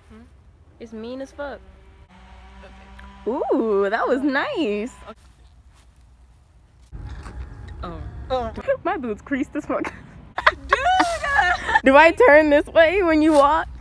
It's mean as fuck. Okay. Ooh, that was nice. Okay. Oh. My boots creased as fuck. Dude! Do I turn this way when you walk?